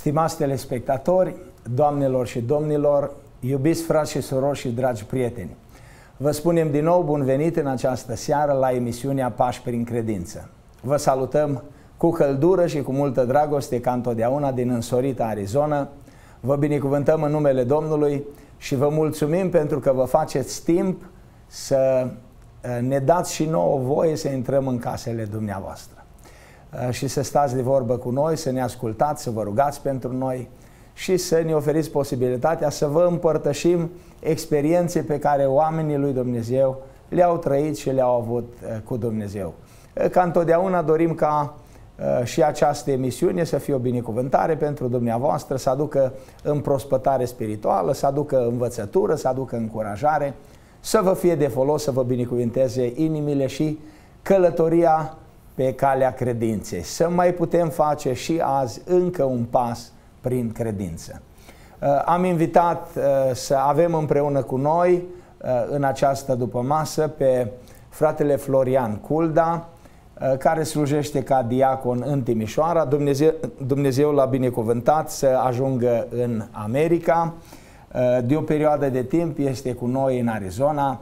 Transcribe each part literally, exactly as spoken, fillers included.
Stimați telespectatori, doamnelor și domnilor, iubiți frați și surori și dragi prieteni, vă spunem din nou bun venit în această seară la emisiunea Pași prin Credință. Vă salutăm cu căldură și cu multă dragoste, ca întotdeauna, din însorita Arizona. Vă binecuvântăm în numele Domnului și vă mulțumim pentru că vă faceți timp să ne dați și nouă voie să intrăm în casele dumneavoastră și să stați de vorbă cu noi, să ne ascultați, să vă rugați pentru noi și să ne oferiți posibilitatea să vă împărtășim experiențe pe care oamenii lui Dumnezeu le-au trăit și le-au avut cu Dumnezeu. Ca întotdeauna dorim ca și această emisiune să fie o binecuvântare pentru dumneavoastră, să aducă împrospătare spirituală, să aducă învățătură, să aducă încurajare, să vă fie de folos, să vă binecuvânteze inimile și călătoria pe calea credinței. Să mai putem face și azi încă un pas prin credință. Am invitat să avem împreună cu noi în această dupămasă pe fratele Florian Culda, care slujește ca diacon în Timișoara. Dumnezeu, Dumnezeu l-a binecuvântat să ajungă în America. De o perioadă de timp este cu noi în Arizona,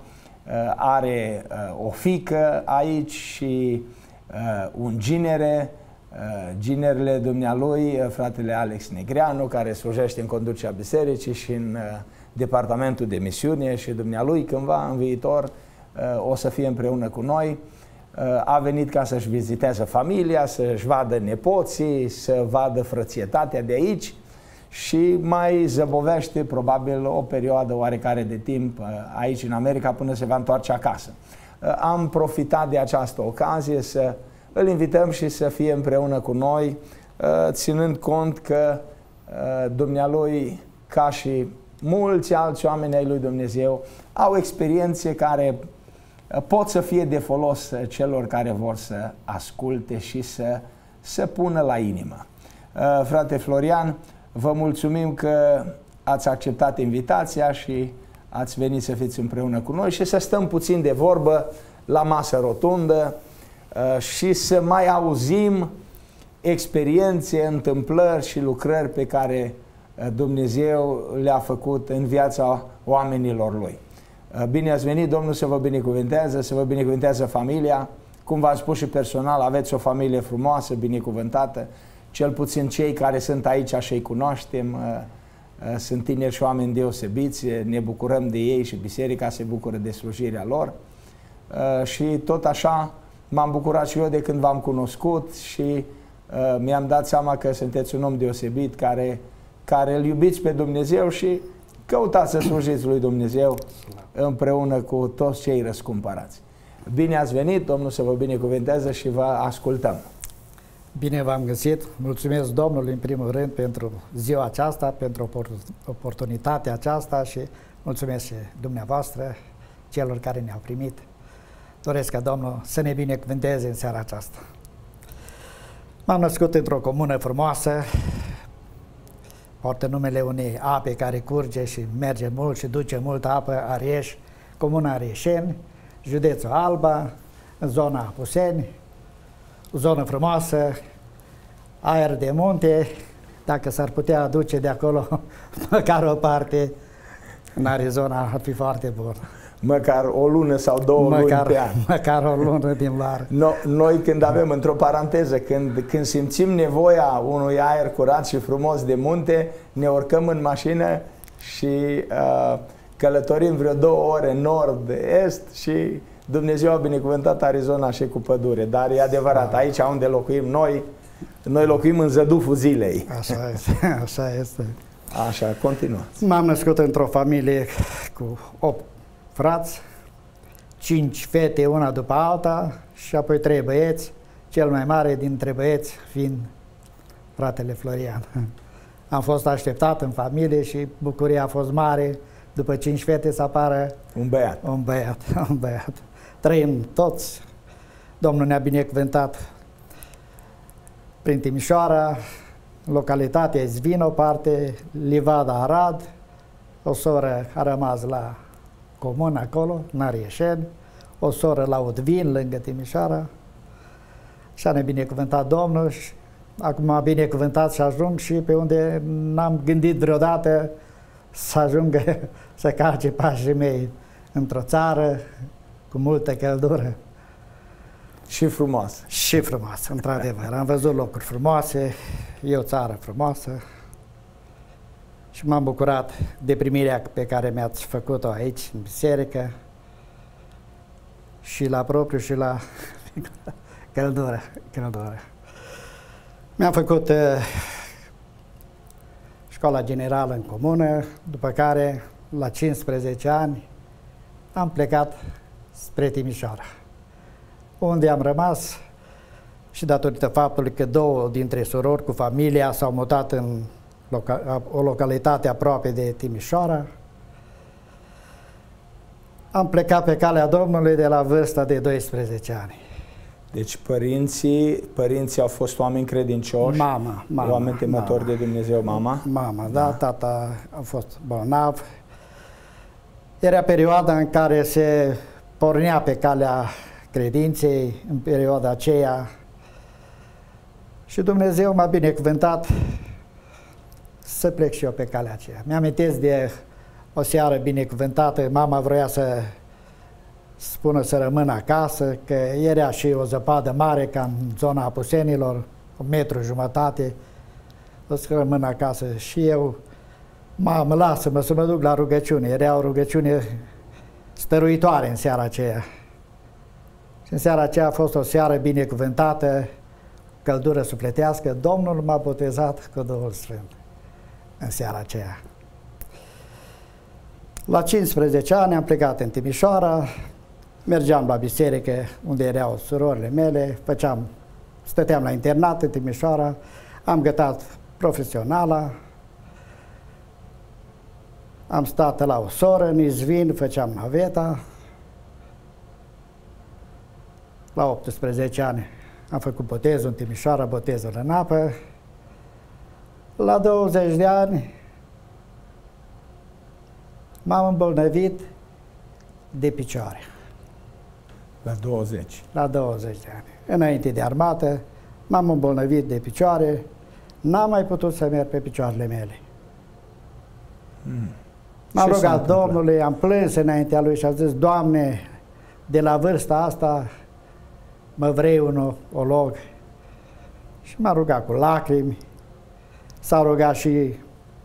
are o fiică aici și un ginere, ginerele dumnealui, fratele Alex Negreanu, care slujește în conducerea bisericii și în departamentul de misiune, și dumnealui cândva în viitor o să fie împreună cu noi. A venit ca să-și viziteze familia, să-și vadă nepoții, să vadă frățietatea de aici și mai zăbovește probabil o perioadă oarecare de timp aici în America până se va întoarce acasă. Am profitat de această ocazie să îl invităm și să fie împreună cu noi, ținând cont că dumnealui, ca și mulți alți oameni ai lui Dumnezeu, au experiențe care pot să fie de folos celor care vor să asculte și să se pună la inimă. Frate Florian, vă mulțumim că ați acceptat invitația și ați venit să fiți împreună cu noi și să stăm puțin de vorbă la masă rotundă și să mai auzim experiențe, întâmplări și lucrări pe care Dumnezeu le-a făcut în viața oamenilor Lui. Bine ați venit, Domnul să vă binecuvântează, să vă binecuvântează familia. Cum v-am spus și personal, aveți o familie frumoasă, binecuvântată. Cel puțin cei care sunt aici și îi cunoaștem, sunt tineri și oameni deosebiți, ne bucurăm de ei și biserica se bucură de slujirea lor. Și tot așa m-am bucurat și eu de când v-am cunoscut și mi-am dat seama că sunteți un om deosebit care, care îl iubiți pe Dumnezeu și căutați să slujiți lui Dumnezeu împreună cu toți cei răscumpărați. Bine ați venit, Domnul să vă binecuvânteze și vă ascultăm. Bine v-am găsit. Mulțumesc Domnului în primul rând pentru ziua aceasta, pentru oportunitatea aceasta și mulțumesc și dumneavoastră, celor care ne-au primit. Doresc ca Domnul să ne binecuvânteze în seara aceasta. M-am născut într-o comună frumoasă, poartă numele unei ape care curge și merge mult și duce multă apă, Arieș, comuna Arieșeni, județul Alba, în zona Apuseni, o zonă frumoasă, aer de munte, dacă s-ar putea aduce de acolo măcar o parte în Arizona, ar fi foarte bun. Măcar o lună sau două măcar, luni pe an. Măcar o lună din vară. No, noi când avem, într-o paranteză, când, când simțim nevoia unui aer curat și frumos de munte, ne urcăm în mașină și uh, călătorim vreo două ore nord-est și Dumnezeu a binecuvântat Arizona și cu pădure. Dar e adevărat, aici unde locuim noi, noi locuim în zăduful zilei. Așa este, așa este. Așa, continuați. M-am născut într-o familie cu opt frați, cinci fete, una după alta, și apoi trei băieți, cel mai mare dintre băieți fiind fratele Florian. Am fost așteptat în familie și bucuria a fost mare, după cinci fete să apară un băiat. Un băiat, un băiat. Trăim toți. Domnul ne-a binecuvântat prin Timișoara, localitatea Izvino, parte Livada, Arad. O soră a rămas la comună acolo, în Arieșeni, o soră la Udvin, lângă Timișoara. Și a ne binecuvântat Domnul și acum m-a binecuvântat să ajung și pe unde n-am gândit vreodată să ajungă să calce pașii mei, într-o țară cu multă căldură. Și frumoasă. Și frumoasă, într-adevăr. Am văzut locuri frumoase, e o țară frumoasă și m-am bucurat de primirea pe care mi-ați făcut-o aici, în biserică, și la propriu și la căldură. căldură. Mi-am făcut uh, școala generală în comună, după care, la cincisprezece ani, am plecat spre Timișoara, unde am rămas și datorită faptului că două dintre surori cu familia s-au mutat în loca o localitate aproape de Timișoara, am plecat pe calea Domnului de la vârsta de doisprezece ani. Deci părinții, părinții au fost oameni credincioși? Mama, mama. Oameni temători de Dumnezeu, mama? Mama, da, da, tata a fost bolnav. Era perioada în care se pornea pe calea credinței, în perioada aceea, și Dumnezeu m-a binecuvântat să plec și eu pe calea aceea. Mi-amintesc de o seară binecuvântată, mama vrea să spună să rămân acasă, că era și o zăpadă mare, ca în zona Apusenilor, un metru jumătate, o să rămân acasă. Și eu, mamă, lasă-mă să mă duc la rugăciune. Era o rugăciune stăruitoare în seara aceea. Și în seara aceea a fost o seară binecuvântată, căldură sufletească. Domnul m-a botezat cu Duhul Sfânt în seara aceea. La cincisprezece ani am plecat în Timișoara, mergeam la biserică unde erau surorile mele, făceam, stăteam la internat în Timișoara, am gătat profesionala, am stat la o soră, în Izvin, făceam naveta. La optsprezece ani am făcut botezul în Timișoara, botezul în apă. La douăzeci de ani m-am îmbolnăvit de picioare. La douăzeci? La douăzeci de ani. Înainte de armată, m-am îmbolnăvit de picioare, n-am mai putut să merg pe picioarele mele. Hmm. M-am rugat Domnului, am plâns înaintea Lui și am zis: Doamne, de la vârsta asta mă vrei un olog. Și m-am rugat cu lacrimi, s-au rugat și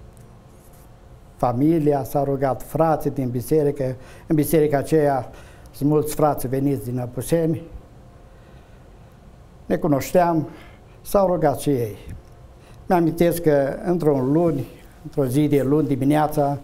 familia, s-au rugat frații din biserică. În biserica aceea sunt mulți frați veniți din Apuseni, ne cunoșteam, s-au rugat și ei. Mi-amintesc că într-o luni, într-o zi de luni dimineața,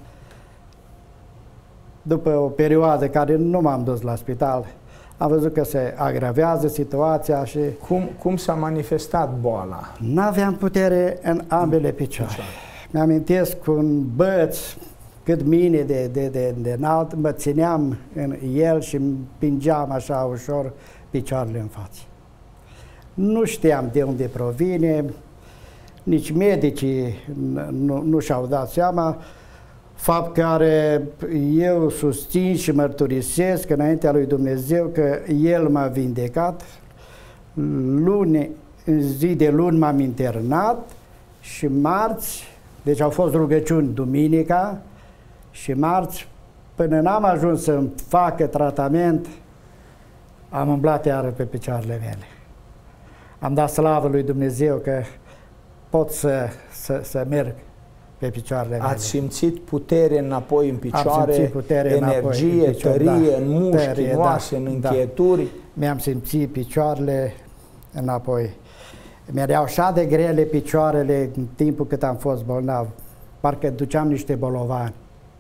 după o perioadă care nu m-am dus la spital, am văzut că se agravează situația și... Cum, cum s-a manifestat boala? N-aveam putere în ambele picioare. Mi-amintesc cu un băț cât mine de, de, de, de înalt, mă țineam în el și împingeam așa ușor picioarele în față. Nu știam de unde provine, nici medicii nu, nu și-au dat seama, fapt care eu susțin și mărturisesc înaintea lui Dumnezeu că El m-a vindecat. Luni, în zi de luni m-am internat și marți, deci au fost rugăciuni duminica și marți, până n-am ajuns să-mi facă tratament, am umblat iară pe picioarele mele. Am dat slavă lui Dumnezeu că pot să, să, să merg pe picioarele mele. Ați simțit putere înapoi în picioare, energie, în picioare, tărie, da, în mușchi, tărie, în oase, da, în încheieturi? Da. Mi-am simțit picioarele înapoi. Mi-erau așa de grele picioarele în timpul cât am fost bolnav. Parcă duceam niște bolovani.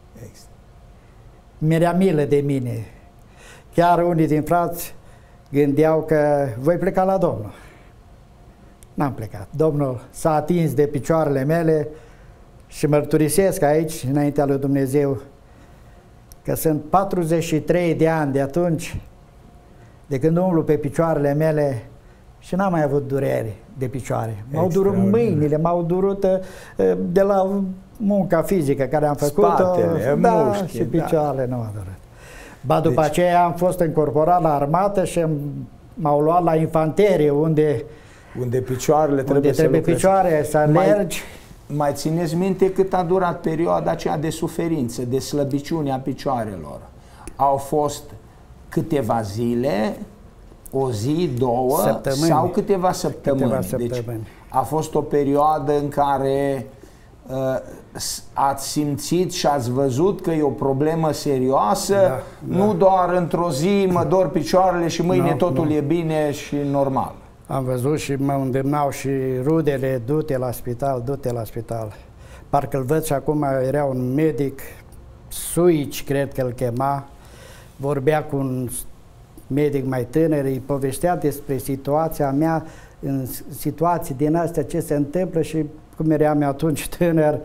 Mi-era milă de mine. Chiar unii din frați gândeau că voi pleca la Domnul. N-am plecat. Domnul s-a atins de picioarele mele și mărturisesc aici, înaintea lui Dumnezeu, că sunt patruzeci și trei de ani de atunci, de când umblu pe picioarele mele și n-am mai avut durere de picioare. M-au durut mâinile, m-au durut de la munca fizică care am făcut-o, spatele, da, mușchi, și picioarele da. Nu m-au durut. Ba după deci... aceea am fost încorporat la armată și m-au luat la infanterie, unde Unde picioarele trebuie, unde trebuie să picioare, să alergi. Mai, mai țineți minte cât a durat perioada aceea de suferință, de slăbiciune a picioarelor? Au fost câteva zile, o zi, două, săptămâni. sau câteva săptămâni? Câteva săptămâni. Deci a fost o perioadă în care uh, ați simțit și ați văzut că e o problemă serioasă, da, nu da. doar într-o zi mă dor picioarele și mâine no, totul no. e bine și normal. Am văzut și mă îndemnau și rudele, du-te la spital, du-te la spital. Parcă-l văd și acum, era un medic, Suici, cred că îl chema, vorbea cu un medic mai tânăr, îi povestea despre situația mea, în situații din astea, ce se întâmplă și cum eram eu atunci tânăr,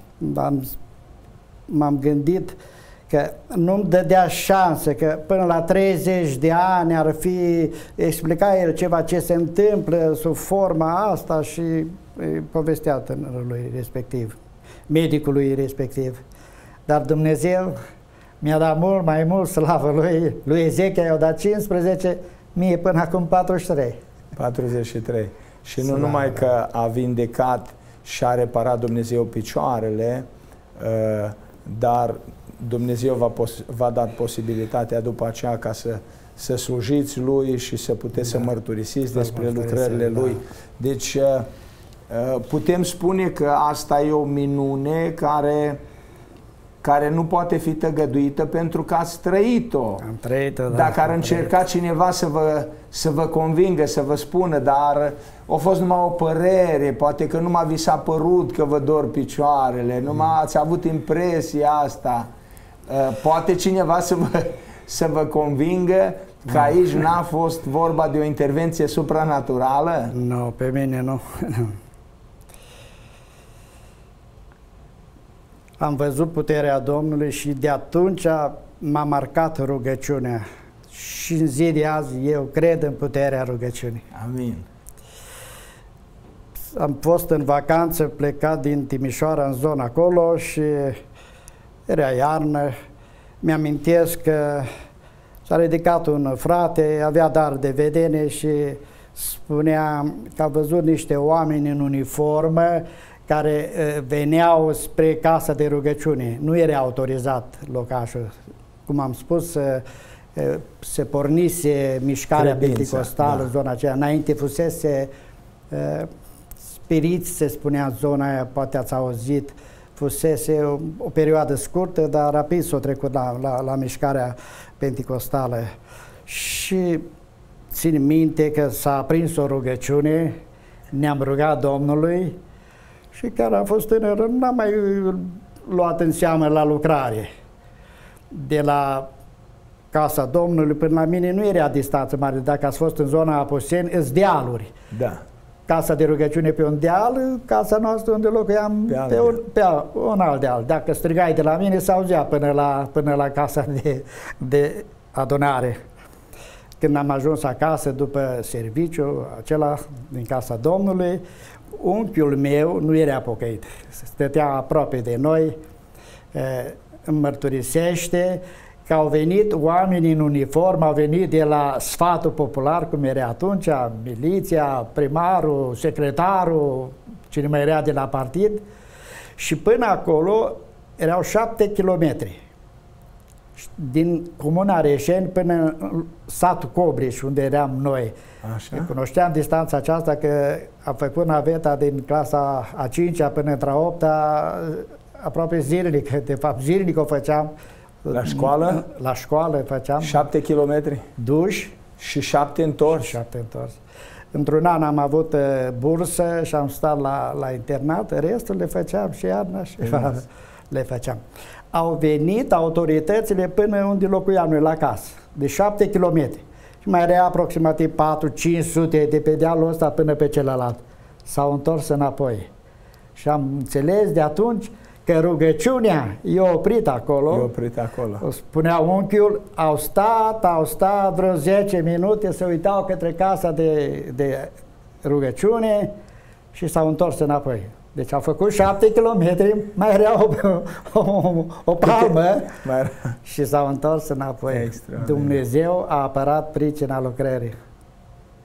m-am gândit că nu-mi dădea șansă, că până la treizeci de ani ar fi explicat el ceva ce se întâmplă sub forma asta și povestea tânărului respectiv, medicului respectiv. Dar Dumnezeu mi-a dat mult mai mult, slavă lui, lui Ezechia i-a dat cincisprezece, mie până acum patruzeci și trei. patruzeci și trei. Și nu Slavă. numai că a vindecat și a reparat Dumnezeu picioarele, dar Dumnezeu v-a, v-a dat posibilitatea după aceea ca să, să slujiți Lui și să puteți da. să mărturisiți despre lucrările da. Lui. Deci putem spune că asta e o minune care, care nu poate fi tăgăduită pentru că ați trăit-o. Am trăit-o, da. Dacă ar încerca cineva să vă, să vă convingă, să vă spună, dar a fost numai o părere, poate că numai vi s-a părut că vă dor picioarele, numai ați avut impresia asta. Poate cineva să vă, să vă convingă că aici n-a fost vorba de o intervenție supranaturală? Nu, pe mine nu. Am văzut puterea Domnului și de atunci m-a marcat rugăciunea. Și în zi de azi eu cred în puterea rugăciunii. Amin. Am fost în vacanță, plecat din Timișoara în zona acolo și era iarnă. Mi-amintesc că s-a ridicat un frate, avea dar de vedenie și spunea că a văzut niște oameni în uniformă care veneau spre casa de rugăciune. Nu era autorizat locașul. Cum am spus, se pornise mișcarea penticostală da. în zona aceea. Înainte fusese spiriți, se spunea în zona aia, poate ați auzit, fusese o, o perioadă scurtă, dar rapid s-a trecut la, la, la mișcarea penticostală. Și țin minte că s-a aprins o rugăciune, ne-am rugat Domnului și care a fost tânăr, n-am mai luat în seamă la lucrare. De la casa Domnului până la mine nu era distanță mare. Dacă ați fost în zona Apuseni, îți dealuri. Da. Casa de rugăciune pe un deal, casa noastră unde locuiam pe, pe, un, pe un alt deal. Dacă strigai de la mine, s-auzea până la, până la casa de, de adunare. Când am ajuns acasă după serviciu acela din casa Domnului, unchiul meu nu era pocăit. Stătea aproape de noi, îmi mărturisește că au venit oameni în uniformă, au venit de la sfatul popular, cum era atunci, miliția, primarul, secretarul, cine mai era de la partid, și până acolo erau șapte kilometri. Din comuna Reșeni până în satul Cobriș, unde eram noi. Așa? Cunoșteam distanța aceasta că am făcut naveta din clasa a cincea până între a opta, aproape zilnic, de fapt zilnic o făceam. La școală? La școală făceam. Șapte kilometri? Duși. Și șapte întors? Și șapte întors. Într-un an am avut uh, bursă și am stat la, la internat, restul le făceam și iarna și yes. le făceam. Au venit autoritățile până unde locuiam noi, la casă, de șapte kilometri. Și mai era aproximativ patru cinci sute de pe dealul ăsta până pe celălalt. S-au întors înapoi. Și am înțeles de atunci că rugăciunea e oprit acolo. E oprit acolo. Spunea unchiul, au stat, au stat vreo zece minute, se uitau către casa de, de rugăciune și s-au întors înapoi. Deci au făcut șapte kilometri, mai era o, o, o palmă și s-au întors înapoi. Dumnezeu a apărat pricina lucrării.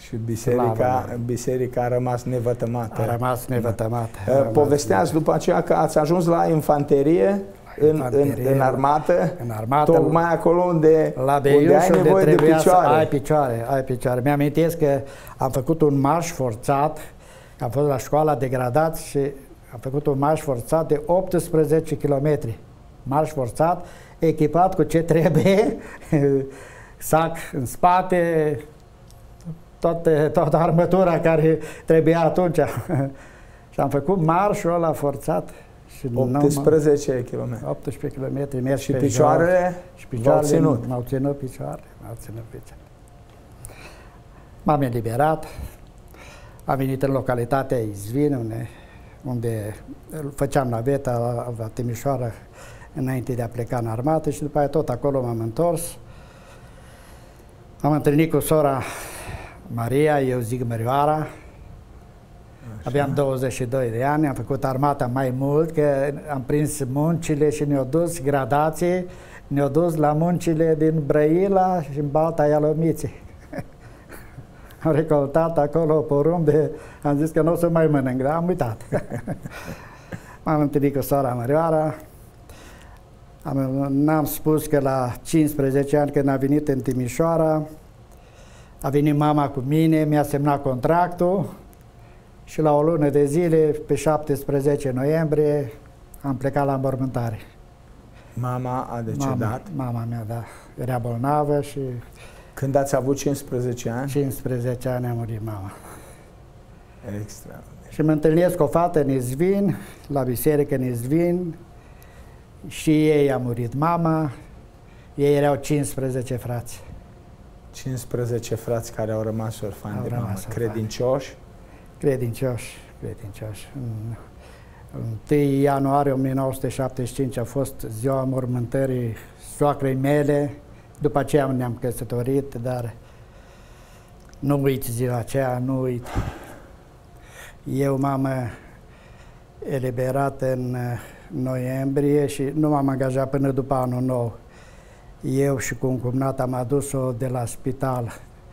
Și biserica, biserica a rămas nevătămată. A rămas nevătămată. Da. Povesteați după aceea că ați ajuns la infanterie, în, în, în armată, în armată, tocmai acolo unde, la Beiuș, unde ai nevoie de picioare. Ai picioare, ai picioare. Mi-amintesc că am făcut un marș forțat, am fost la școala de gradat și am făcut un marș forțat de optsprezece kilometri. Marș forțat, echipat cu ce trebuie, sac în spate, toate, toată armătura care trebuia atunci. Și am făcut marșul ăla forțat. Și optsprezece kilometri. optsprezece kilometri mers și pe picioarele și picioarele v-au ținut. M-au ținut picioare, m-au ținut picioare. M-am eliberat, am venit în localitatea Izvin, unde, unde făceam naveta la, la Timișoara înainte de a pleca în armată și după aia tot acolo m-am întors. Am întâlnit cu sora Maria, eu zic Mărioara. Aveam douăzeci și doi de ani, am făcut armata mai mult, că am prins muncile și ne-au dus gradații, ne-au dus la muncile din Brăila și în Balta Ialomiței. Am recoltat acolo porumbe, am zis că nu o să mai mănânc, dar am uitat. M-am întâlnit cu sora Mărioara, n-am spus că la cincisprezece ani când a venit în Timișoara, a venit mama cu mine, mi-a semnat contractul, și la o lună de zile, pe șaptesprezece noiembrie, am plecat la înmormântare. Mama a decedat? Mama, mama mea, da. Era bolnavă și... Când ați avut cincisprezece ani? cincisprezece ani a murit mama. Extraordinar. Și mă întâlnesc cu o fată în Izvin, la biserică în Izvin, și ei a murit mama, ei erau cincisprezece frați. cincisprezece frați care au rămas orfani de mamă, credincioși? Credincioși, credincioși. În întâi ianuarie o mie nouă sute șaptezeci și cinci a fost ziua mormântării soacrei mele, după aceea ne-am căsătorit, dar nu uit ziua aceea, nu uit. Eu m-am eliberat în noiembrie și nu m-am angajat până după anul nou. Eu și cu un cumnat am adus-o de la spital.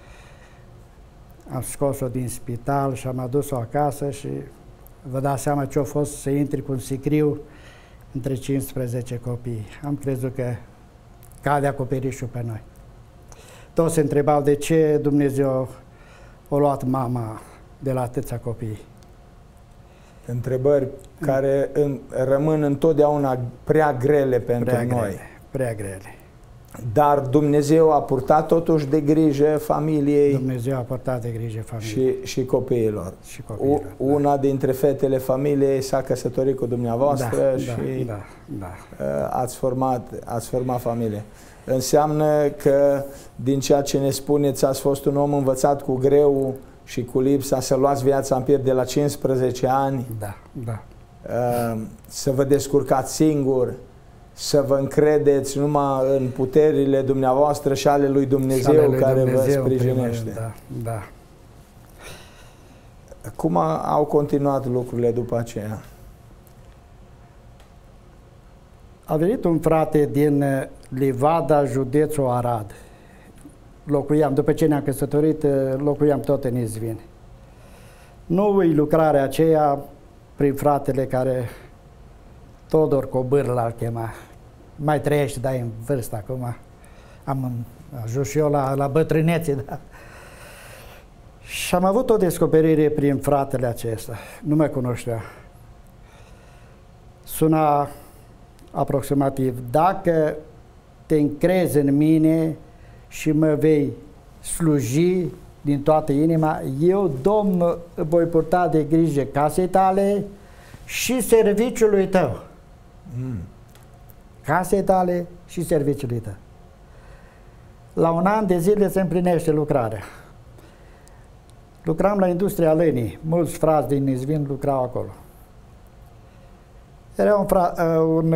Am scos-o din spital și am adus-o acasă și vă dați seama ce a fost să intri cu un sicriu între cincisprezece copii. Am crezut că cade acoperișul pe noi. Toți se întrebau de ce Dumnezeu a luat mama de la atâția copii. Întrebări care în, rămân întotdeauna prea grele pentru prea noi. Grele, prea grele. Dar Dumnezeu a purtat totuși de grijă familiei. Dumnezeu a purtat de grijă familiei. Și, și copiilor. Și copiilor, U, una da. dintre fetele familiei s-a căsătorit cu dumneavoastră da, și da, da, da. Ați, format, ați format familie. Înseamnă că din ceea ce ne spuneți ați fost un om învățat cu greu și cu lipsa să luați viața în piept de la cincisprezece ani. Da, da. Să vă descurcați singur, să vă încredeți numai în puterile dumneavoastră și ale lui Dumnezeu, ale lui care Dumnezeu, vă sprijinește. Da, da. Cum au continuat lucrurile după aceea? A venit un frate din Livada, județul Arad. Locuiam, după ce ne-am căsătorit, locuiam tot în Izvin. Nu uit lucrarea aceea prin fratele care Todor Cobâr l-ar chema. Mai trăiește, dar e în vârstă acum. Am ajuns și eu la, la bătrânețe, da. Și am avut o descoperire prin fratele acesta. Nu mă cunoștea. Suna aproximativ: dacă te încrezi în mine și mă vei sluji din toată inima, eu, Domnul, voi purta de grijă casei tale și serviciului tău. Mm. Casei tale și serviciului tău. La un an de zile se împlinește lucrarea. Lucram la industria lănii. Mulți frați din Izvin lucrau acolo. Era un, fra, un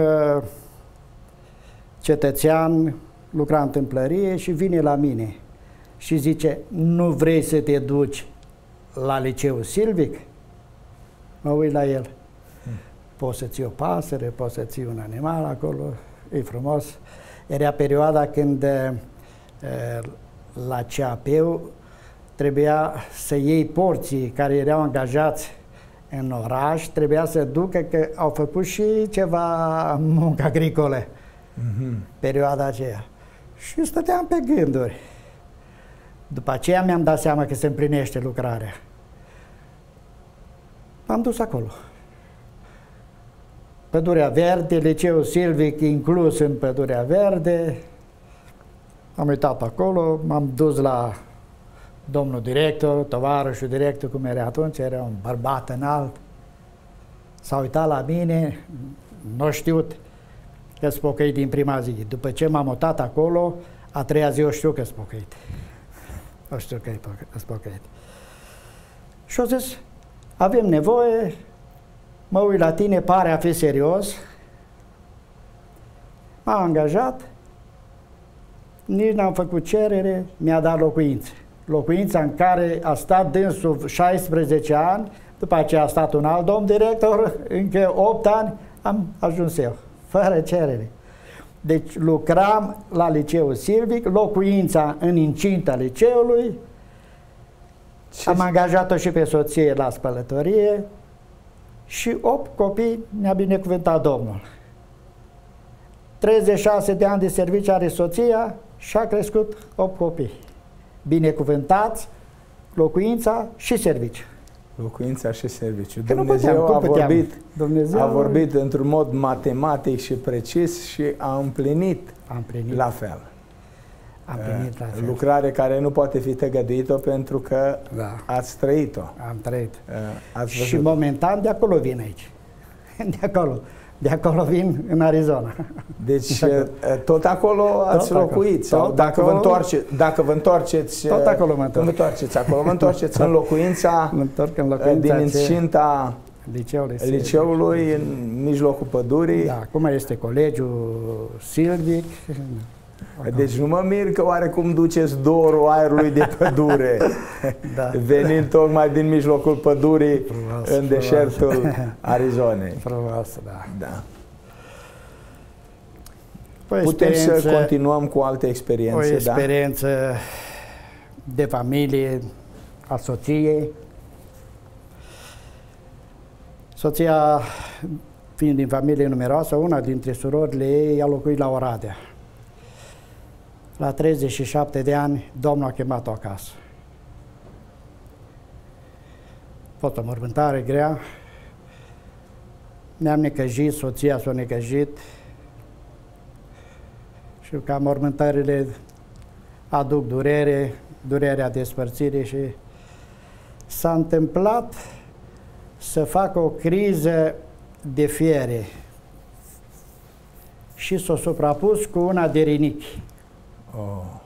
cetățean, lucra în tâmplărie și vine la mine și zice: nu vrei să te duci la liceul silvic? Mă uit la el. Poți să ții o pasăre, poți să ții un animal acolo, e frumos. Era perioada când la C A P-ul trebuia să iei porții care erau angajați în oraș, trebuia să ducă, că au făcut și ceva muncă agricole mm-hmm. perioada aceea. Și stăteam pe gânduri. După aceea mi-am dat seama că se împlinește lucrarea. M-am dus acolo. Pădurea Verde, Liceul Silvic inclus în Pădurea Verde. Am uitat acolo, m-am dus la domnul director, tovarășul director, cum era atunci, era un bărbat înalt. S-a uitat la mine, nu știut că s-a pocăit din prima zi. După ce m-am mutat acolo, a treia zi o știu că s-a pocăit. O știu că s-a pocăit. Și-o zis, avem nevoie, mă uit la tine, pare a fi serios. M-a angajat, nici n-am făcut cerere, mi-a dat locuință. Locuința în care a stat dânsul șaisprezece ani, după aceea a stat un alt domn director, încă opt ani am ajuns eu, fără cerere. Deci lucram la Liceul Silvic, locuința în incinta liceului, ce? Am angajat-o și pe soție la spălătorie și opt copii ne-a binecuvântat Domnul. treizeci și șase de ani de serviciu are soția și a crescut opt copii. Binecuvântați, locuința și serviciu. Locuința și serviciu. Că Dumnezeu, puteam, a, vorbit, Dumnezeu a vorbit într-un mod matematic și precis și a împlinit, a împlinit. la fel. A împlinit la fel. Lucrare care nu poate fi tăgăduită pentru că da. ați trăit-o. Am trăit. Ați și momentan de acolo vin aici. De acolo. De acolo vin în Arizona. Deci tot acolo ați tot locuit? Acolo. Sau dacă, acolo, vă întoarce, dacă vă întoarceți... Tot acolo mă întorc. Vă întoarceți acolo, vă întoarceți în locuința, mă întorc în locuința din incinta liceului, liceului, în mijlocul pădurii. Da, acum este colegiul Silvic. Deci nu mă mir că oarecum duceți dorul aerului de pădure, da. Venind tocmai din mijlocul pădurii frumos, în deșertul frumos. Arizonei. Frumos, da. Da. O Putem să continuăm cu alte experiențe. O experiență da? de familie a soției. Soția, fiind din familie numeroasă, una dintre surorile ei a locuit la Oradea. La treizeci și șapte de ani, Domnul a chemat-o acasă. A fost o mormântare grea. Ne-am necăjit, soția s-a necăjit. Și ca mormântările aduc durere, durerea despărțirii și s-a întâmplat să facă o criză de fiere și s-a suprapus cu una de rinichi. Oh.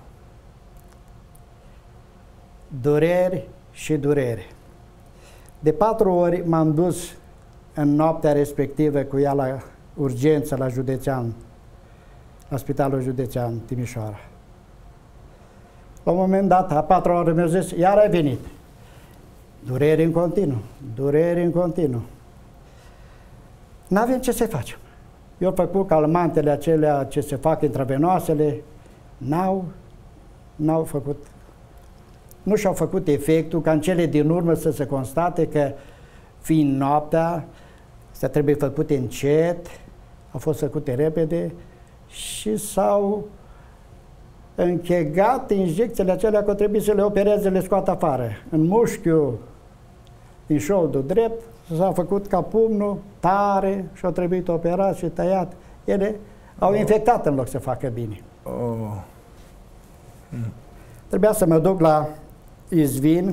Dureri și durere. De patru ori m-am dus în noaptea respectivă cu ea la urgență la județean, la Spitalul Județean Timișoara. La un moment dat, a patra oră mi-a zis, iar ai venit. Dureri în continuu, dureri în continuu. N-avem ce să facem. Eu am făcut calmantele acelea ce se fac intravenoasele, n-au, n-au făcut, nu și-au făcut efectul ca în cele din urmă să se constate că, fiind noaptea, se trebuie făcute încet, au fost făcute repede și s-au închegat injecțiile acelea că trebuie să le opereze, le scoată afară. În mușchiul din șoldul drept s-a făcut ca pumnul tare și au trebuit operat și tăiat. Ele au infectat în loc să facă bine. Oh. Mm. Trebuia să mă duc la Izvin.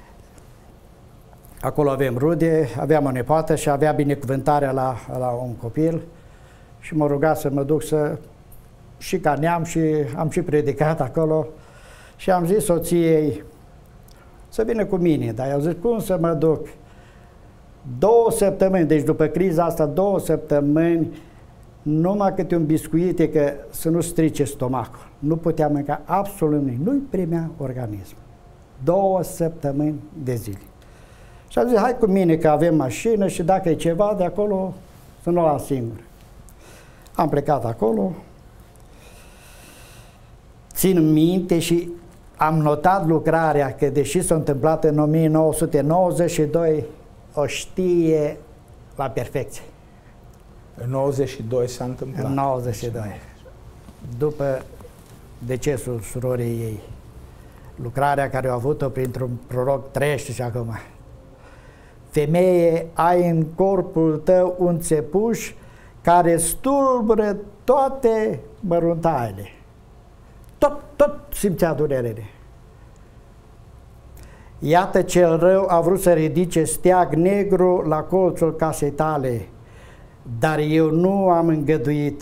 Acolo avem rude, aveam o nepoată și avea binecuvântarea la, la un copil și mă ruga să mă duc să și ca neam și am și predicat acolo și am zis soției să vină cu mine, dar eu zic cum să mă duc? Două săptămâni, deci după criza asta, două săptămâni, numai câte un biscuit, că să nu strice stomacul. Nu putea mânca absolut nimic, nu-i primea organism. Două săptămâni de zile. Și am zis, hai cu mine că avem mașină și dacă e ceva de acolo, să nu o las singur. Am plecat acolo, țin minte și am notat lucrarea, că deși s-a întâmplat în o mie nouă sute nouăzeci și doi, o știe la perfecție. În nouăzeci și doi s-a întâmplat. În nouăzeci și doi. După decesul surorii ei. Lucrarea care a avut-o printr-un proroc trăiește și acum. Femeie, ai în corpul tău un țepuș care stulbură toate măruntaiele. Tot, tot simțea durerele. Iată cel rău a vrut să ridice steag negru la colțul casei tale, dar eu nu am îngăduit.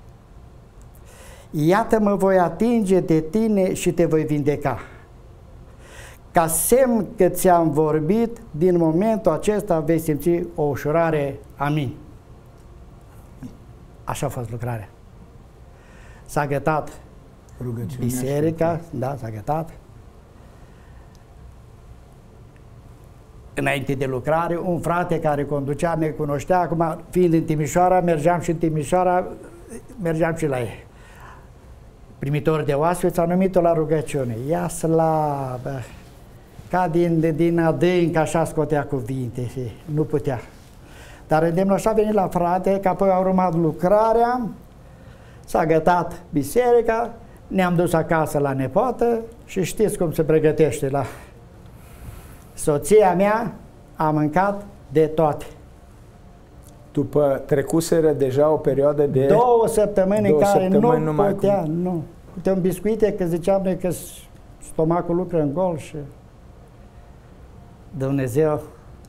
Iată mă voi atinge de tine și te voi vindeca. Ca semn că ți-am vorbit, din momentul acesta vei simți o ușurare. Amin. Așa a fost lucrarea. S-a gătat biserica, da, s-a gătat. Înainte de lucrare, un frate care conducea ne cunoștea, acum fiind în Timișoara, mergeam și în Timișoara, mergeam și la ei. Primitor de oaspeți, a numit-o la rugăciune. Ia slabă! Ca din, din adânc, așa scotea cuvinte și nu putea. Dar îndemnul așa a venit la frate, că apoi a urmat lucrarea, s-a gătat biserica, ne-am dus acasă la nepoată și știți cum se pregătește la... Soția mea a mâncat de toate. După trecuseră deja o perioadă de... Două săptămâni în care săptămâni nu putea, cum... nu. Uite un biscuite, că ziceam noi că stomacul lucră în gol și... Dumnezeu...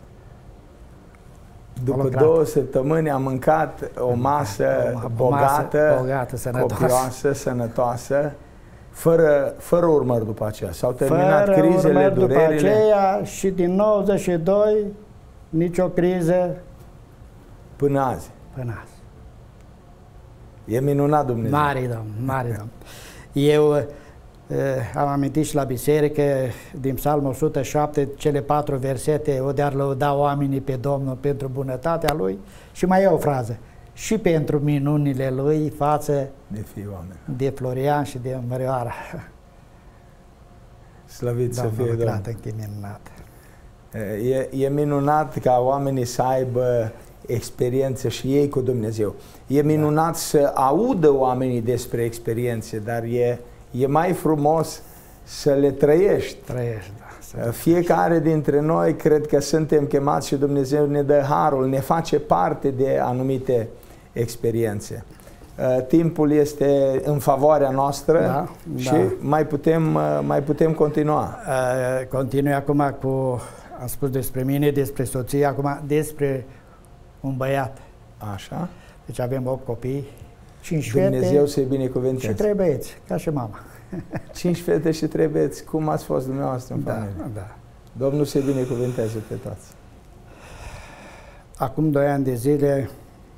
După două săptămâni am mâncat o masă o bogată, masă bogată sănătoasă. copioasă, sănătoasă, fără, fără urmări după aceea. S-au terminat fără crizele, durerile. După aceea și din nouăzeci și doi nicio criză. Până azi. Până azi. E minunat Dumnezeu. Mare Domn, mare Domn. Eu uh, am amintit și la biserică din Psalmul o sută șapte, cele patru versete, o de-ar lăuda oamenii pe Domnul pentru bunătatea Lui și mai e o frază. Și pentru minunile Lui față de, fii oameni. de Florian și de Mărioara. Slăvit să fie Domnul. Minunat. E, e minunat ca oamenii să aibă experiență și ei cu Dumnezeu. E minunat da. să audă oamenii despre experiențe, dar e, e mai frumos să le trăiești. Trăiești, da. Fiecare dintre noi cred că suntem chemați și Dumnezeu ne dă harul, ne face parte de anumite experiențe. Timpul este în favoarea noastră da, și da. Mai, putem, mai putem continua. Continui acum cu, am spus despre mine, despre soție, acum despre un băiat. Așa. Deci avem opt copii, cinci Dumnezeu fete să-i binecuvânteze. Și trei băieți, ca și mama. Cinci fete și trei băieți. Cum ați fost dumneavoastră în da, familie? Da. Domnul să-i binecuvânteze pe toți. Acum doi ani de zile,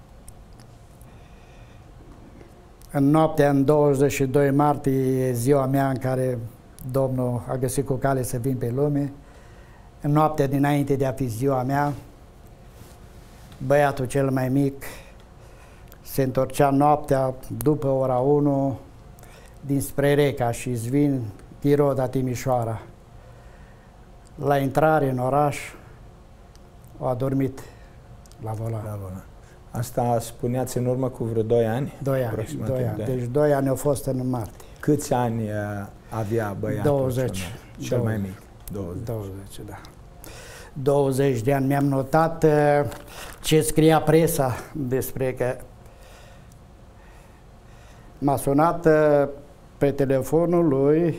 în noaptea, în douăzeci și doi martie, ziua mea în care Domnul a găsit cu cale să vin pe lume, în noaptea dinainte de a fi ziua mea, băiatul cel mai mic se întorcea noaptea după ora unu dinspre Reca și Zvin, Chiroda, Timișoara. La intrare în oraș, a adormit la volan. La volan. Asta spuneați în urmă cu vreo doi ani? Doi ani, doi ani. Deci doi ani au fost în martie. Câți ani avea băiatul douăzeci. Cel, cel mai mic? douăzeci. douăzeci, da. douăzeci de ani. Mi-am notat uh, ce scria presa despre că m-a sunat uh, pe telefonul lui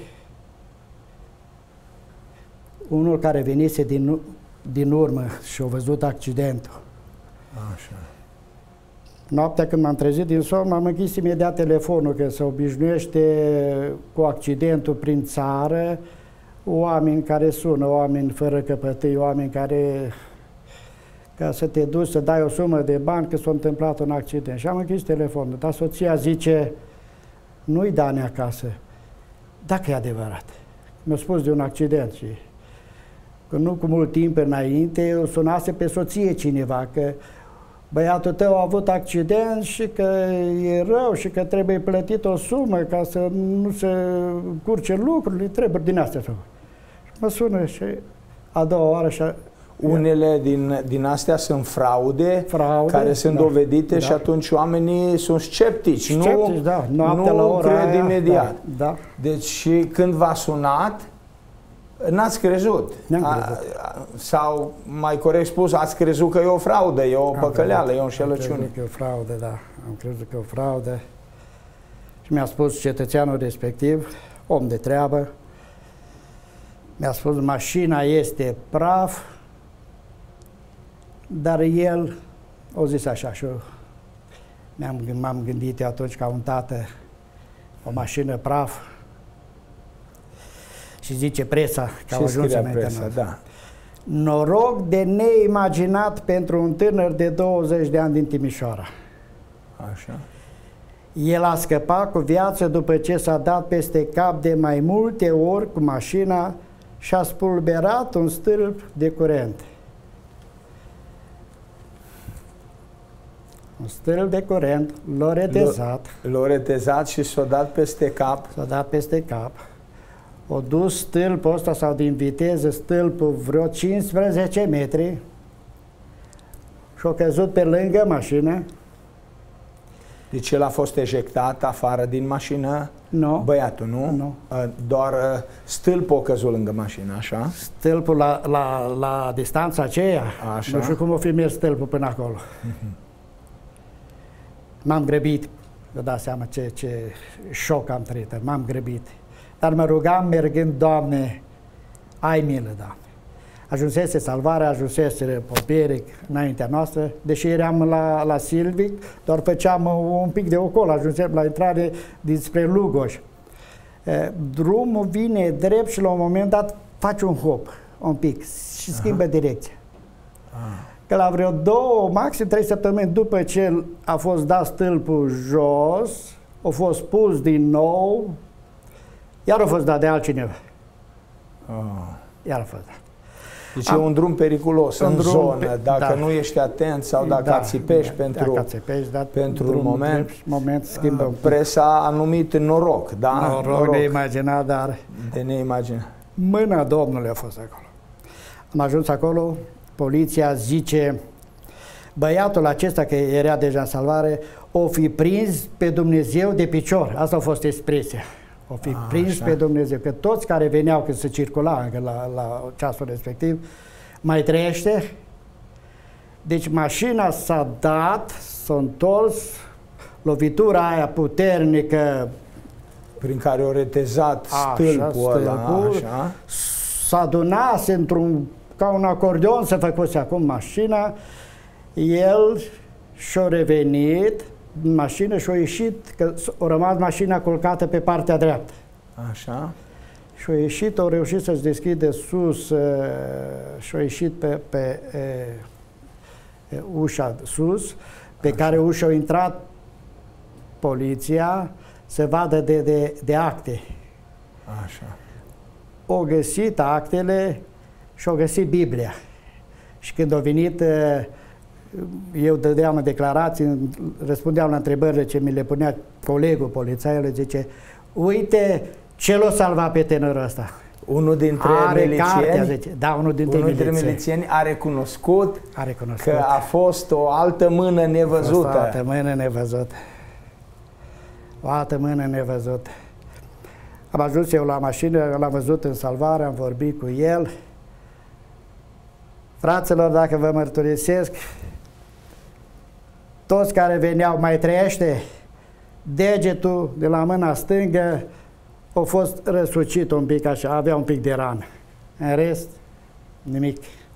unul care venise din, din urmă și a văzut accidentul. Așa. Noaptea când m-am trezit din somn, m-am închis imediat telefonul, că se obișnuiește cu accidentul prin țară, oameni care sună, oameni fără căpătâi, oameni care, ca să te duci să dai o sumă de bani că s-a întâmplat un accident. Și am închis telefonul, dar soția zice, nu-i Dani acasă, dacă e adevărat. Mi-a spus de un accident și că nu cu mult timp înainte, eu sunase pe soție cineva, că băiatul tău a avut accident și că e rău și că trebuie plătit o sumă ca să nu se curce lucrurile, trebuie din astea făcut. Și mă sună și a doua oară și a, Unele din, din astea sunt fraude, fraude care sunt da, dovedite, da. Și atunci oamenii sunt sceptici, sceptici nu, da. nu la ora cred aia, imediat. Da, da. Deci când v-a sunat, n-ați crezut. N-am crezut. A, sau, mai corect spus, ați crezut că e o fraudă, e o păcăleală, e o înșelăciune. Am crezut că e o fraudă, da. Am crezut că e o fraudă. Și mi-a spus cetățeanul respectiv, om de treabă, mi-a spus, mașina este praf, dar el a zis așa și eu m-am gândit eu atunci ca un tată, o mașină praf, și zice presa că au ajuns în presa, da. Noroc de neimaginat pentru un tânăr de douăzeci de ani din Timișoara. Așa. El a scăpat cu viață după ce s-a dat peste cap de mai multe ori cu mașina și a spulberat un stâlp de curent. Un stâlp de curent, l-a retezat. L-a retezat și s-a dat peste cap. S-a dat peste cap. O dus stâlpul ăsta sau din viteză stâlpul vreo cincisprezece metri și a căzut pe lângă mașină. Deci el a fost ejectat afară din mașină? Nu. Băiatul, nu? Nu. Doar stâlpul a căzut lângă mașină, așa? Stâlpul la, la, la distanța aceea. Așa. Nu știu cum o fi mers stâlpul până acolo. Uh-huh. M-am grăbit. Vă dați seama ce, ce șoc am trăit. M-am grăbit. Dar mă rugam mergând, Doamne, ai milă, Doamne. Ajunsese salvarea, ajunsese pompieric înaintea noastră, deși eram la, la Silvic, doar făceam un pic de ocol, ajunsem la intrare dinspre Lugoș. Drumul vine drept și la un moment dat face un hop, un pic, și schimbă Aha. direcția. Ah. Că la vreo două, maxim trei săptămâni după ce a fost dat stâlpul jos, a fost pus din nou, iar a fost dat de altcineva. Ah. Iar a fost dat. Deci Am, e un drum periculos în drum, zonă, dacă da. nu ești atent sau dacă da, ațipești da, pentru, dacă ațipești, da, pentru un moment, moment schimbă. Presa a numit noroc, da? Noroc, noroc. Neimaginat, dar... De neimaginat. Mâna Domnului a fost acolo. Am ajuns acolo, poliția zice, băiatul acesta, că era deja în salvare, o fi prins pe Dumnezeu de picior. Asta a fost expresia. O fi a, prins așa. Pe Dumnezeu, că toți care veneau când se circula încă la, la ceasul respectiv, mai trăiește. Deci mașina s-a dat, s-a întors, lovitura aia puternică prin care o retezat stâlpul ăla, așa, s-a adunat într-un, ca un acordeon să făcuse acum mașina, el și-a revenit în mașină și a ieșit, că a rămas mașina culcată pe partea dreaptă. Așa. Și a ieșit, a reușit să-și deschide sus uh, și a ieșit pe, pe uh, ușa sus, pe Așa. Care ușa a intrat poliția să vadă de, de, de acte. Așa. Au găsit actele și au găsit Biblia. Și când a venit, uh, eu dădeam declarații, răspundeam la întrebările ce mi le punea colegul polițaiului, zice, uite ce l-a salvat pe tânărul ăsta. Unul dintre are milițieni, cartea, zice. Da, unul dintre, unul dintre milițieni. milițieni a recunoscut, a recunoscut că a fost o altă mână nevăzută. A fost o altă mână nevăzută. O altă mână nevăzută. Am ajuns eu la mașină, l-am văzut în salvare, am vorbit cu el. Fraților, dacă vă mărturisesc, toți care veneau, mai trăiește, degetul de la mâna stângă a fost răsucit un pic așa, avea un pic de rană. În rest, nimic.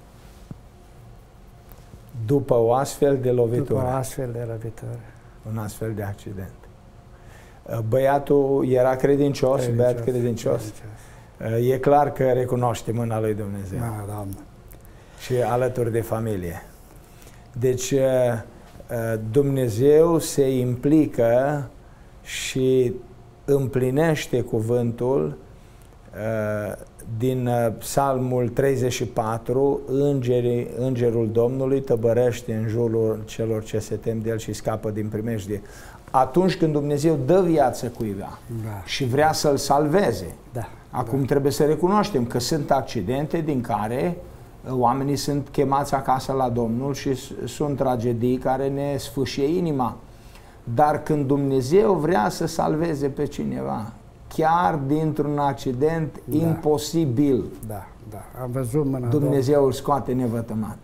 După o astfel de lovitură. După o astfel de lovitură. Un astfel de accident. Băiatul era credincios, credincios băiat credincios. credincios. E clar că recunoaște mâna lui Dumnezeu. Da, Doamne. Și alături de familie. Deci Dumnezeu se implică și împlinește cuvântul din Psalmul treizeci și patru, Îngerii, Îngerul Domnului tăbărește în jurul celor ce se tem de El și scapă din primejdie. Atunci când Dumnezeu dă viață cuiva da. și vrea să-l salveze, da. acum da. trebuie să recunoaștem că sunt accidente din care oamenii sunt chemați acasă la Domnul și sunt tragedii care ne sfâșie inima. Dar când Dumnezeu vrea să salveze pe cineva, chiar dintr-un accident da. imposibil, da, da. Am văzut mâna Dumnezeu îl scoate nevătămat.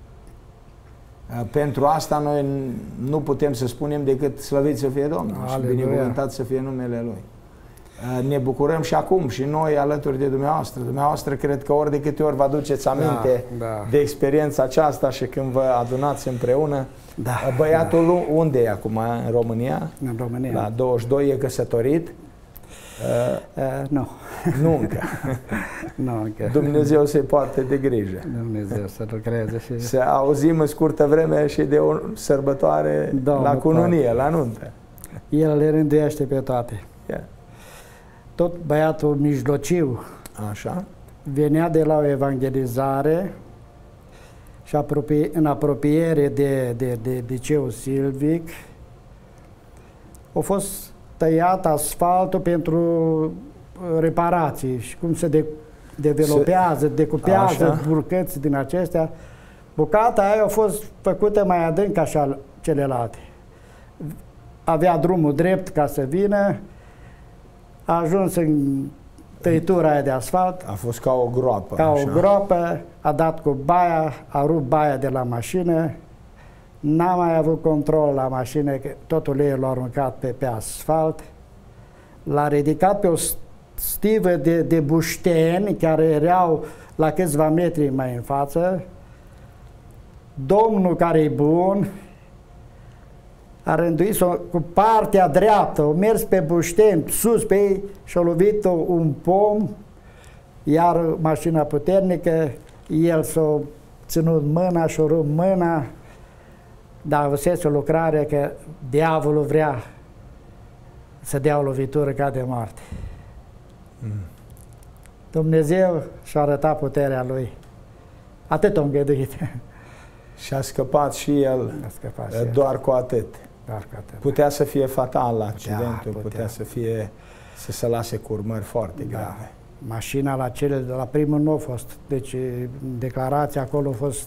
Pentru asta noi nu putem să spunem decât slăvit să fie Domnul și binecuvântat să fie numele Lui. Ne bucurăm și acum și noi alături de dumneavoastră. Dumneavoastră cred că ori de câte ori vă aduceți aminte da, da. de experiența aceasta și când vă adunați împreună. Da, Băiatul da. unde e acum? În România? În România. La douăzeci și doi e căsătorit? Uh, uh, nu. Nu încă. nu încă. Dumnezeu se poartă de grijă. Dumnezeu să lucreze și... Să auzim în scurtă vreme și de o sărbătoare Domnul la cununie, poate. la nuntă. El le rânduiește pe toate. Yeah. Tot băiatul mijlociu Așa. venea de la o evangelizare și apropie, în apropiere de, de, de liceul Silvic a fost tăiat asfaltul pentru reparații și cum se de, developează, se... decupează Așa. bucăți din acestea. Bucata aia a fost făcută mai adânc ca celelalte. Avea drumul drept ca să vină, a ajuns în tăitura aia de asfalt. A fost ca o groapă. Ca așa. o groapă, a dat cu baia, a rupt baia de la mașină, n-a mai avut control la mașină, că totul ei l-a aruncat pe, pe asfalt, l-a ridicat pe o stivă de, de bușteni care erau la câțiva metri mai în față. Domnul care e bun a rânduit-o cu partea dreaptă, a mers pe bușteni, sus pe ei și a lovit un pom, iar mașina puternică, el s-a ținut mâna și-a rupt mâna, dar avusese o lucrare că diavolul vrea să dea o lovitură ca de moarte. Mm. Dumnezeu și-a arătat puterea Lui. Atât a îngăduit. Și a scăpat și el, a scăpat și doar el. cu atât. Doar cu atât. Putea să fie fatal accidentul, putea, putea. putea să fie, să se lase cu urmări foarte da. grave. Mașina la cele de la primul nu a fost. Deci declarația acolo a fost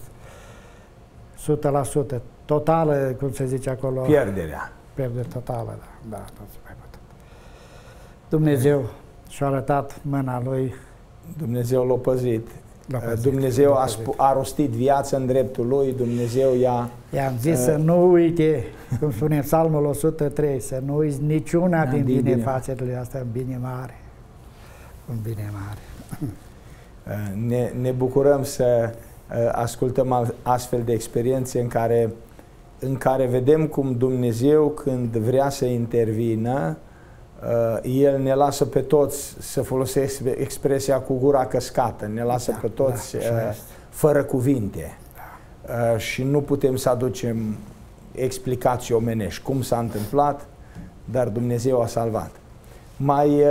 o sută la sută. Totală, cum se zice acolo. Pierderea. Pierdere totală, da. da tot se mai putut. Dumnezeu și-a arătat mâna Lui. Dumnezeu l-a păzit. Dumnezeu a, a rostit viață în dreptul Lui, Dumnezeu i-a... I-am zis uh, să nu uite, cum spune Psalmul o sută trei, să nu uiți niciuna din binefacerile astea în bine mare. În bine mare. Uh, ne, ne bucurăm să uh, ascultăm astfel de experiențe în care, în care vedem cum Dumnezeu, când vrea să intervină, El ne lasă pe toți, să folosesc expresia, cu gura căscată, ne lasă da, pe toți da, fără cuvinte da. și nu putem să aducem explicații omenești cum s-a întâmplat, dar Dumnezeu a salvat. Mai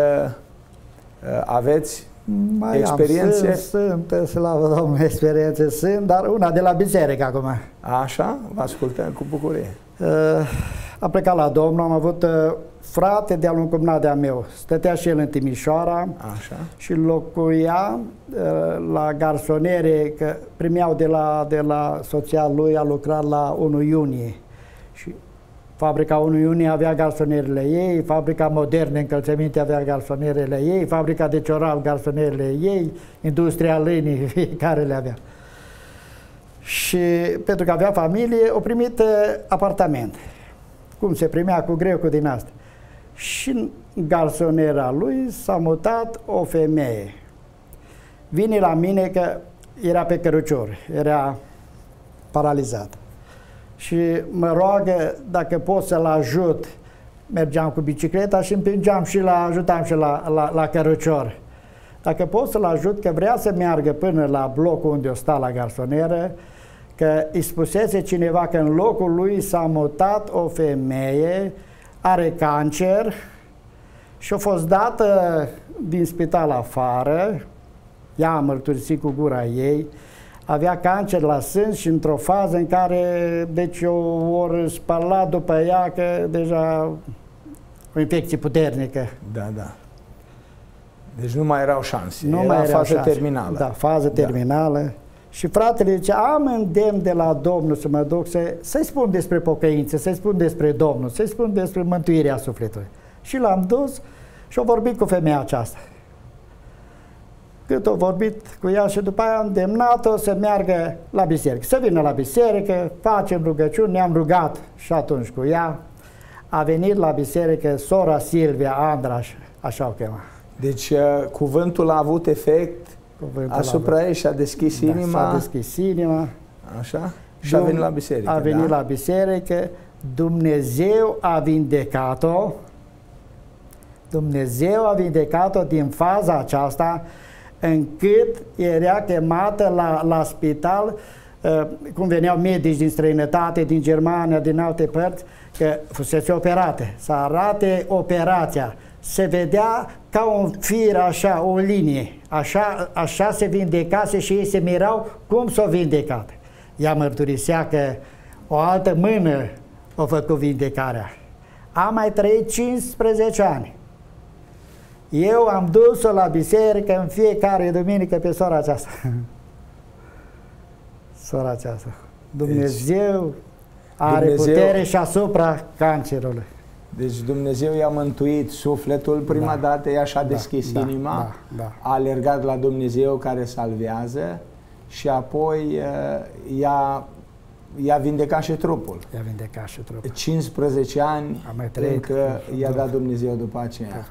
aveți Mai experiențe? Am, sunt, sunt, slavă Domnului, experiențe sunt, dar una de la biserică acum. Așa? Vă ascultăm cu bucurie. Uh, am plecat la Domnul, am avut uh, frate de-al un cumnat de-a meu. Stătea și el în Timișoara. Așa. Și locuia uh, la garsoniere, că primeau de la, de la soția lui, a lucrat la unu iunie. Și fabrica unu iunie avea garsonierele ei, fabrica moderne încălțăminte avea garsonierele ei, fabrica de cioral garsonierele ei, industria lăinii fiecare le avea. Și pentru că avea familie, au primit uh, apartament. Cum se primea cu greu cu din asta. Și în garsoniera lui s-a mutat o femeie. Vine la mine că era pe cărucior, era paralizat. Și mă roagă dacă pot să-l ajut. Mergeam cu bicicleta și împingeam și la ajutam și la, la, la cărucior. Dacă pot să-l ajut, că vrea să meargă până la blocul unde o sta la garsonieră, că îi spusese cineva că în locul lui s-a mutat o femeie, are cancer și a fost dată din spital afară, ea a mărturisit cu gura ei, avea cancer la sân și într-o fază în care, deci, o ori spălat după ea, că deja o infecție puternică. Da, da. Deci nu mai erau șanse. Nu Era mai erau fază șanse. terminală. Da, fază da. terminală. Și fratele zice, am îndemn de la Domnul să mă duc să, să-i spun despre pocăință, să-i spun despre Domnul, să-i spun despre mântuirea sufletului. Și l-am dus și a vorbit cu femeia aceasta. Cât a vorbit cu ea și după aia am îndemnat-o să meargă la biserică, să vină la biserică, facem rugăciuni, ne-am rugat și atunci cu ea. A venit la biserică sora Silvia Andraș, așa o chema. Deci uh, cuvântul a avut efect cuvântul asupra ei și a deschis da, inima. S-a deschis inima. Așa? Și a venit la biserică. A venit da? la biserică, Dumnezeu a vindecat-o, Dumnezeu a vindecat-o din faza aceasta, încât era chemată la, la spital, uh, cum veneau medici din străinătate, din Germania, din alte părți, că fusese operată, să arate operația. Se vedea ca un fir, așa, o linie, așa, așa se vindecase și ei se mirau cum s-o vindecat. Ea mărturisea că o altă mână a făcut vindecarea. A mai trăit cincisprezece ani. Eu am dus-o la biserică în fiecare duminică pe sora aceasta. Sora aceasta. Dumnezeu are Dumnezeu... putere și asupra cancerului. Deci Dumnezeu i-a mântuit sufletul, prima da. dată ea și-a deschis da, inima, da, da. a alergat la Dumnezeu care salvează și apoi i-a i-a vindecat și trupul. I-a vindecat și trupul. cincisprezece ani încă i-a dat Dumnezeu după aceea.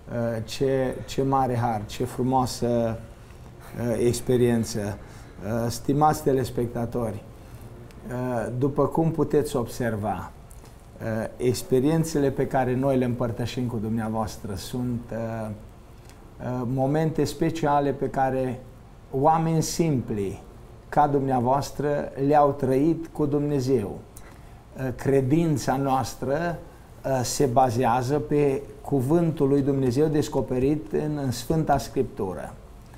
Ce, ce mare har, ce frumoasă uh, experiență. Uh, stimați telespectatori, uh, după cum puteți observa, uh, experiențele pe care noi le împărtășim cu dumneavoastră sunt uh, uh, momente speciale pe care oameni simpli ca dumneavoastră le-au trăit cu Dumnezeu. Uh, credința noastră uh, se bazează pe cuvântul lui Dumnezeu descoperit în, în Sfânta Scriptură.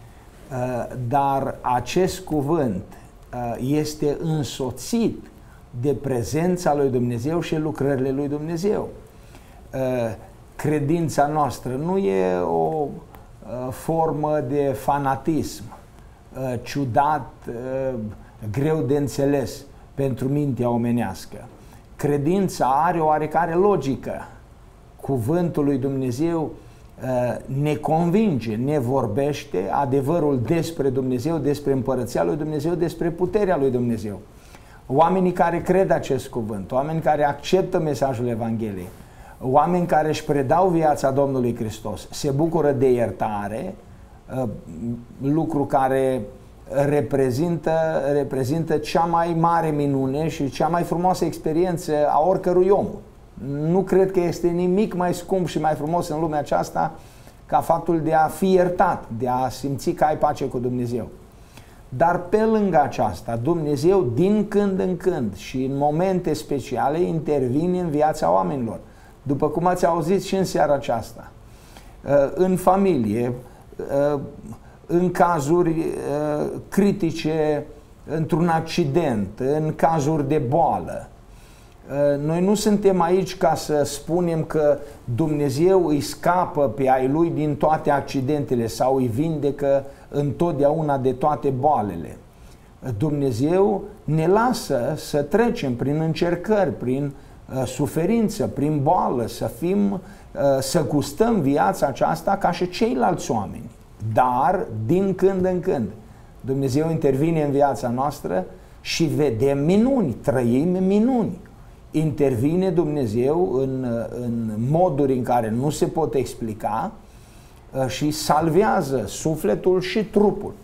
Uh, dar acest cuvânt uh, este însoțit de prezența lui Dumnezeu și lucrările lui Dumnezeu. Uh, credința noastră nu e o uh, formă de fanatism uh, ciudat, uh, greu de înțeles pentru mintea omenească. Credința are o oarecare logică. Cuvântul lui Dumnezeu uh, ne convinge, ne vorbește adevărul despre Dumnezeu, despre împărăția lui Dumnezeu, despre puterea lui Dumnezeu. Oamenii care cred acest cuvânt, oameni care acceptă mesajul Evangheliei, oameni care își predau viața Domnului Hristos, se bucură de iertare, uh, lucru care reprezintă, reprezintă cea mai mare minune și cea mai frumoasă experiență a oricărui om. Nu cred că este nimic mai scump și mai frumos în lumea aceasta ca faptul de a fi iertat, de a simți că ai pace cu Dumnezeu. Dar pe lângă aceasta, Dumnezeu din când în când și în momente speciale intervine în viața oamenilor. După cum ați auzit și în seara aceasta. În familie, în cazuri critice, într-un accident, în cazuri de boală. Noi nu suntem aici ca să spunem că Dumnezeu îi scapă pe ai Lui din toate accidentele sau îi vindecă întotdeauna de toate boalele. Dumnezeu ne lasă să trecem prin încercări, prin uh, suferință, prin boală, să fim, uh, să gustăm viața aceasta ca și ceilalți oameni. Dar, din când în când, Dumnezeu intervine în viața noastră și vedem minuni, trăim minuni. Intervine Dumnezeu în, în moduri în care nu se pot explica și salvează sufletul și trupul.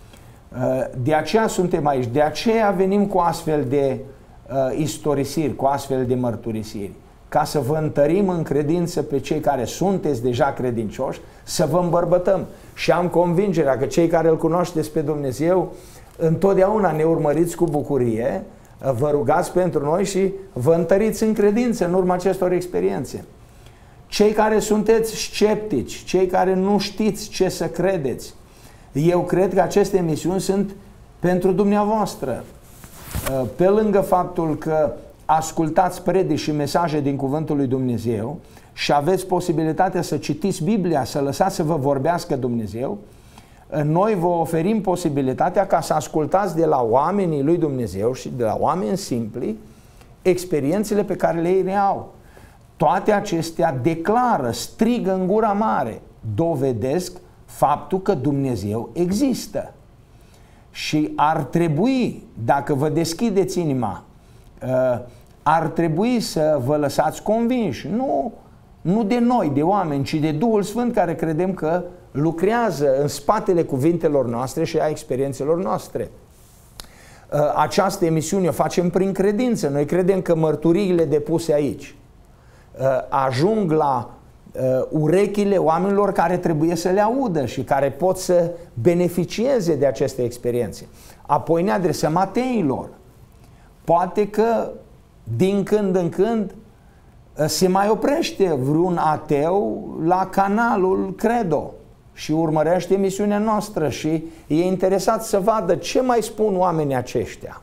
De aceea suntem aici, de aceea venim cu astfel de uh, istorisiri, cu astfel de mărturisiri, ca să vă întărim în credință pe cei care sunteți deja credincioși, să vă îmbărbătăm. Și am convingerea că cei care îl cunoașteți pe Dumnezeu, întotdeauna ne urmăriți cu bucurie, vă rugați pentru noi și vă întăriți în credință în urma acestor experiențe. Cei care sunteți sceptici, cei care nu știți ce să credeți, eu cred că aceste emisiuni sunt pentru dumneavoastră. Pe lângă faptul că ascultați predici și mesaje din Cuvântul lui Dumnezeu și aveți posibilitatea să citiți Biblia, să lăsați să vă vorbească Dumnezeu, noi vă oferim posibilitatea ca să ascultați de la oamenii lui Dumnezeu și de la oameni simpli experiențele pe care le ei au. Toate acestea declară, strigă în gura mare, dovedesc faptul că Dumnezeu există. Și ar trebui, dacă vă deschideți inima, ar trebui să vă lăsați convinși, nu, nu de noi, de oameni, ci de Duhul Sfânt, care credem că lucrează în spatele cuvintelor noastre și a experiențelor noastre. Această emisiune o facem prin credință. Noi credem că mărturiile depuse aici ajung la urechile oamenilor care trebuie să le audă și care pot să beneficieze de aceste experiențe. Apoi ne adresăm ateilor. Poate că din când în când se mai oprește vreun ateu la canalul Credo și urmărește emisiunea noastră și e interesat să vadă ce mai spun oamenii aceștia.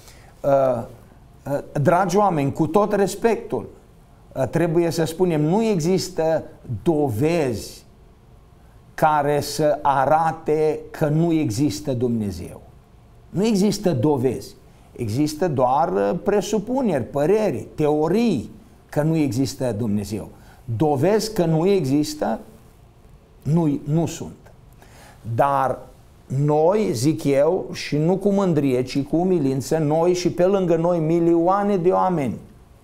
Dragi oameni, cu tot respectul, trebuie să spunem, nu există dovezi care să arate că nu există Dumnezeu. Nu există dovezi. Există doar presupuneri, păreri, teorii că nu există Dumnezeu. Dovezi că nu există, nu, nu sunt. Dar noi, zic eu, și nu cu mândrie, ci cu umilință, noi și pe lângă noi milioane de oameni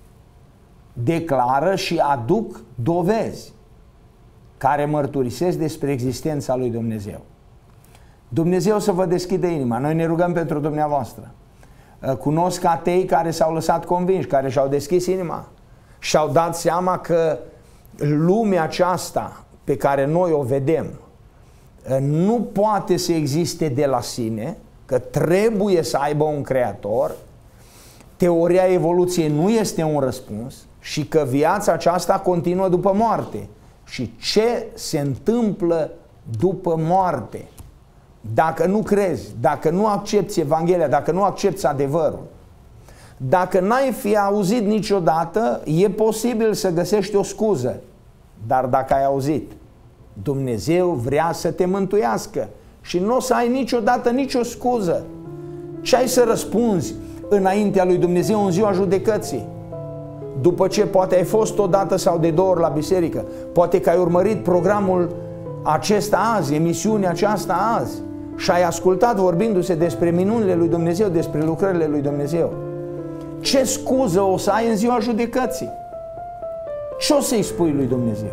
declară și aduc dovezi care mărturisesc despre existența lui Dumnezeu. Dumnezeu să vă deschidă inima. Noi ne rugăm pentru dumneavoastră. Cunosc atei care s-au lăsat convinși, care și-au deschis inima și au dat seama că lumea aceasta pe care noi o vedem nu poate să existe de la sine, că trebuie să aibă un creator, teoria evoluției nu este un răspuns și că viața aceasta continuă după moarte. Și ce se întâmplă după moarte? Dacă nu crezi, dacă nu accepți Evanghelia, dacă nu accepți adevărul, dacă n-ai fi auzit niciodată, e posibil să găsești o scuză. Dar dacă ai auzit, Dumnezeu vrea să te mântuiască și nu o să ai niciodată nicio scuză. Ce ai să răspunzi înaintea lui Dumnezeu în ziua judecății? După ce poate ai fost o dată sau de două ori la biserică, poate că ai urmărit programul acesta azi, emisiunea aceasta azi și ai ascultat vorbindu-se despre minunile lui Dumnezeu, despre lucrările lui Dumnezeu. Ce scuză o să ai în ziua judecății? Ce o să-i spui lui Dumnezeu?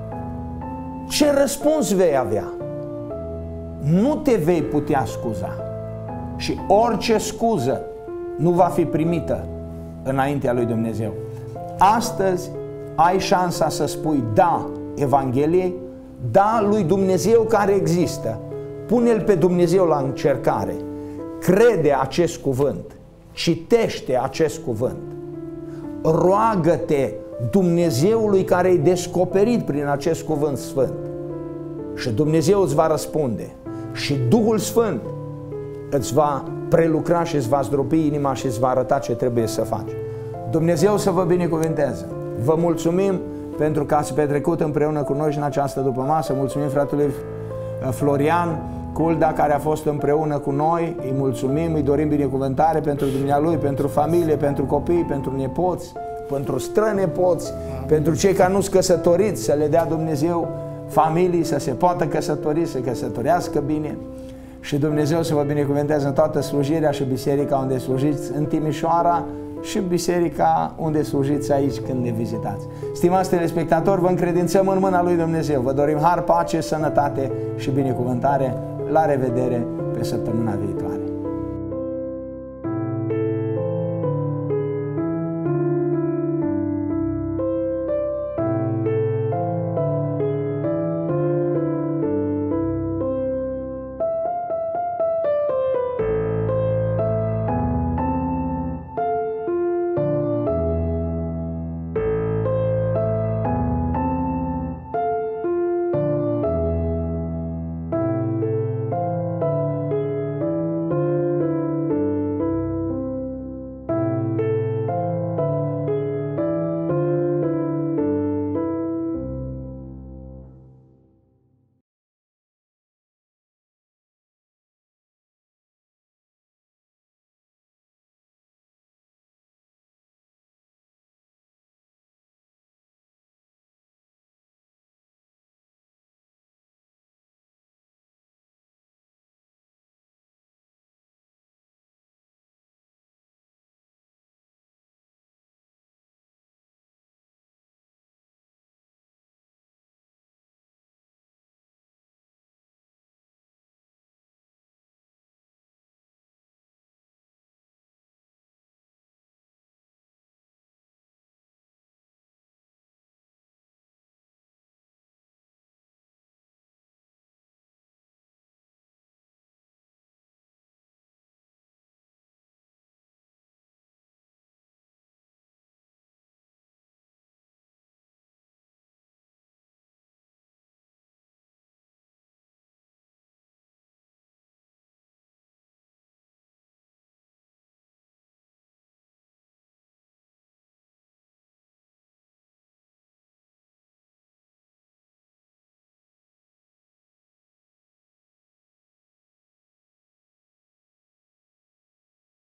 Ce răspuns vei avea? Nu te vei putea scuza. Și orice scuză nu va fi primită înaintea lui Dumnezeu. Astăzi ai șansa să spui da Evangheliei, da lui Dumnezeu care există. Pune-L pe Dumnezeu la încercare. Crede acest cuvânt. Citește acest cuvânt. Roagă-te Dumnezeului care e descoperit prin acest cuvânt sfânt. Și Dumnezeu îți va răspunde. Și Duhul Sfânt îți va prelucra și îți va zdrobi inima și îți va arăta ce trebuie să faci. Dumnezeu să vă binecuvânteze. Vă mulțumim pentru că ați petrecut împreună cu noi și în această dupămasă. Mulțumim fratului Florian Culda care a fost împreună cu noi. Îi mulțumim, îi dorim binecuvântare pentru dumnealui, pentru familie, pentru copii, pentru nepoți, pentru strănepoți, pentru cei care nu-s căsătoriți, să le dea Dumnezeu familii, să se poată căsători, să căsătorească bine. Și Dumnezeu să vă binecuvânteze în toată slujirea și biserica unde slujiți în Timișoara și biserica unde slujiți aici când ne vizitați. Stimați telespectatori, vă încredințăm în mâna lui Dumnezeu. Vă dorim har, pace, sănătate și binecuvântare. La revedere pe săptămâna viitoare.